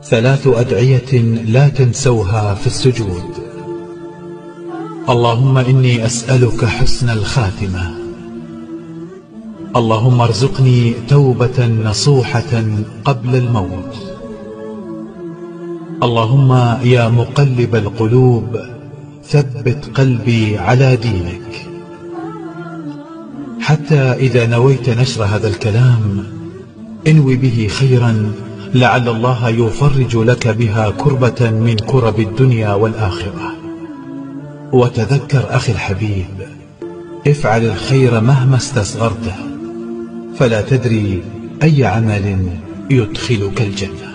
3 أدعية لا تنسوها في السجود. اللهم إني أسألك حسن الخاتمة. اللهم ارزقني توبة نصوحة قبل الموت. اللهم يا مقلب القلوب ثبت قلبي على دينك. حتى إذا نويت نشر هذا الكلام انوي به خيرا، لعل الله يفرج لك بها كربة من كرب الدنيا والآخرة. وتذكر أخي الحبيب، افعل الخير مهما استصغرته، فلا تدري أي عمل يدخلك الجنة.